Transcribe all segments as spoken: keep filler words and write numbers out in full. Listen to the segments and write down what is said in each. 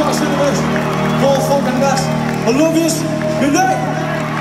Lars Innemans, Paul fucking West. I love yous. Good night.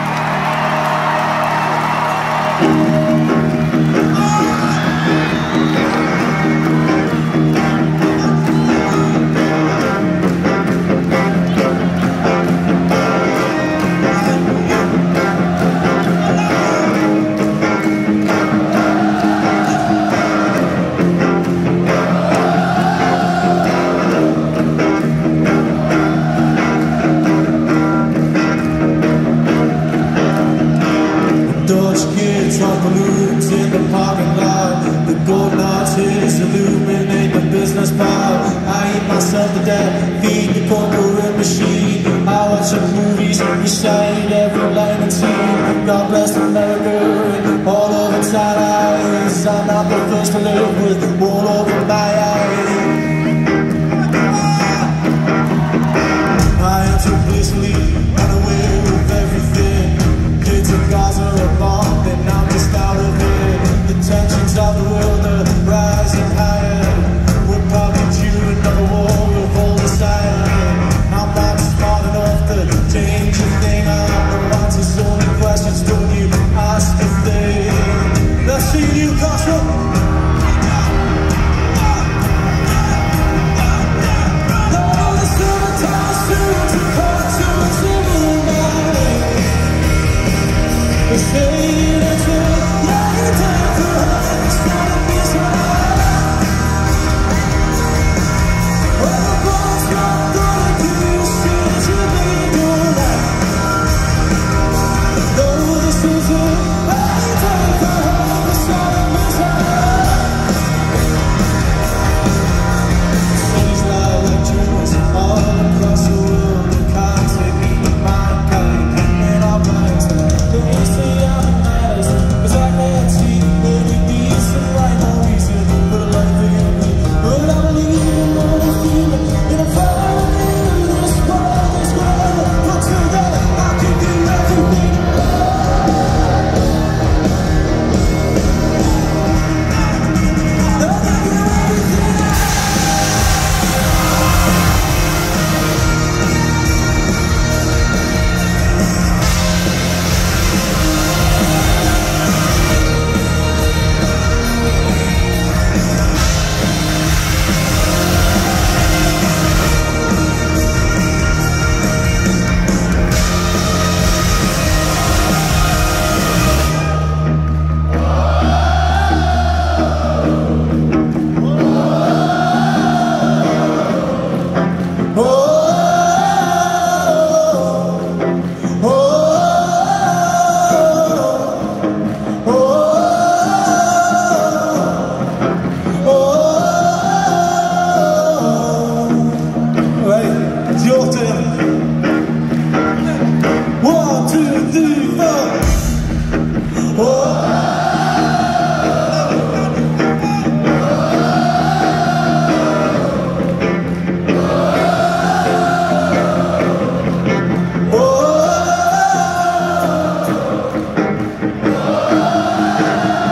Truck balloons in the parking lot. The golden arches illuminate the business part. I eat myself to death, feed the corporate machine. I watch the movies, recite every line and scene. God bless America and all of its allies. I'm not the first to live with wool over my eyes. I am too blissfully unaware of everything. Kids and Gaza are bombed and I'm just out of it. The tensions of the world are rising higher. We're probably due another war with all decided. I'm not smart enough to change a thing. I'm the ones who's only questions don't you ask a thing. Let's see Newcastle.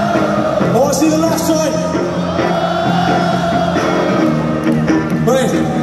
See the last time. Right.